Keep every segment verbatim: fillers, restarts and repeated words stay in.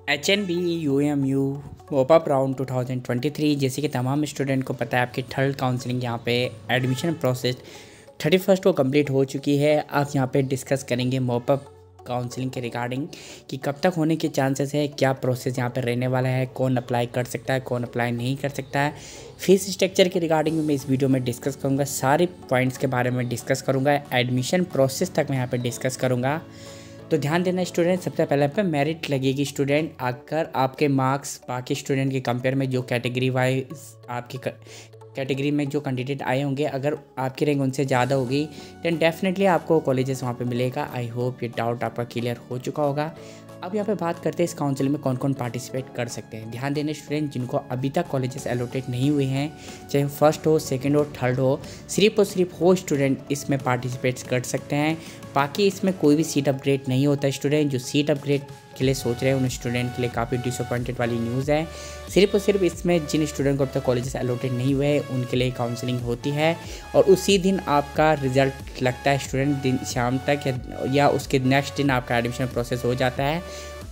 H N B U M U mop up round two thousand twenty three जैसे कि तमाम student को पता है, आपकी थर्ड काउंसलिंग यहाँ पे एडमिशन प्रोसेस थर्टी फर्स्ट को कंप्लीट हो चुकी है। आप यहाँ पे डिस्कस करेंगे मोपअप काउंसलिंग के रिगार्डिंग कि कब तक होने के चांसेस है, क्या प्रोसेस यहाँ पे रहने वाला है, कौन अप्लाई कर सकता है, कौन अप्लाई नहीं कर सकता है। फीस स्ट्रक्चर के रिगार्डिंग मैं इस वीडियो में डिस्कस करूँगा, सारे पॉइंट्स के बारे में डिस्कस करूँगा, एडमिशन प्रोसेस तक मैं यहाँ पर डिस्कस करूँगा। तो ध्यान देना स्टूडेंट, सबसे पहले पे मेरिट लगेगी स्टूडेंट। अगर आपके मार्क्स बाकी स्टूडेंट के कंपेयर में जो कैटेगरी वाइज आपकी कैटेगरी में जो कैंडिडेट आए होंगे, अगर आपकी रैंक उनसे ज़्यादा होगी देन डेफिनेटली आपको कॉलेजेस वहाँ पे मिलेगा। आई होप ये डाउट आपका क्लियर हो चुका होगा। अब यहाँ पे बात करते हैं इस काउंसिल में कौन कौन पार्टिसिपेट कर सकते हैं। ध्यान देने स्टूडेंट, जिनको अभी तक कॉलेजेस एलोटेट नहीं हुए हैं, चाहे फर्स्ट हो, सेकंड हो, थर्ड हो, सिर्फ और सिर्फ वो स्टूडेंट इसमें पार्टिसिपेट कर सकते हैं। बाकी इसमें कोई भी सीट अपग्रेड नहीं होता। स्टूडेंट जो सीट अपग्रेड के लिए सोच रहे हैं उन स्टूडेंट के लिए काफ़ी डिसअपॉइंटेड वाली न्यूज़ है। सिर्फ और सिर्फ इसमें जिन स्टूडेंट को अब तक कॉलेजेस एलोटेड नहीं हुए हैं उनके लिए काउंसलिंग होती है और उसी दिन आपका रिजल्ट लगता है स्टूडेंट, दिन शाम तक या, या उसके नेक्स्ट दिन आपका एडमिशन प्रोसेस हो जाता है।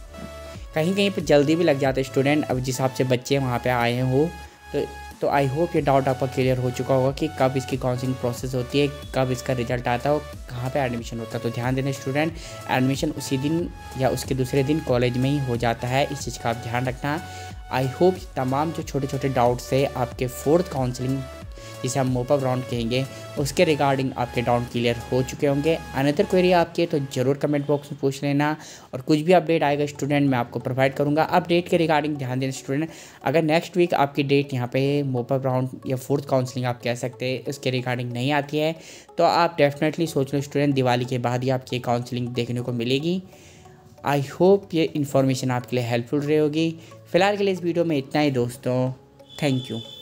कहीं कहीं पर जल्दी भी लग जाता है स्टूडेंट, अब जिस हिसाब से बच्चे वहाँ पर आए हो। तो तो आई होप ये डाउट आपका क्लियर हो चुका होगा कि कब इसकी काउंसलिंग प्रोसेस होती है, कब इसका रिजल्ट आता है और कहाँ पे एडमिशन होता है। तो ध्यान देना स्टूडेंट, एडमिशन उसी दिन या उसके दूसरे दिन कॉलेज में ही हो जाता है, इस चीज़ का आप ध्यान रखना। आई होप तमाम जो छोटे छोटे डाउट्स है आपके फोर्थ काउंसलिंग जिसे हम मोपअप राउंड कहेंगे उसके रिगार्डिंग आपके डाउट क्लियर हो चुके होंगे। अनदर क्वेरी आपके तो ज़रूर कमेंट बॉक्स में पूछ लेना और कुछ भी अपडेट आएगा स्टूडेंट मैं आपको प्रोवाइड करूंगा। अपडेट के रिगार्डिंग ध्यान देना स्टूडेंट, अगर नेक्स्ट वीक आपकी डेट यहाँ पे मोपअप राउंड या फोर्थ काउंसलिंग आप कह सकते हैं इसके रिगार्डिंग नहीं आती है तो आप डेफिनेटली सोच लो स्टूडेंट, दिवाली के बाद ही आपकी काउंसलिंग देखने को मिलेगी। आई होप ये इन्फॉर्मेशन आपके लिए हेल्पफुल रही होगी। फिलहाल के लिए इस वीडियो में इतना ही दोस्तों, थैंक यू।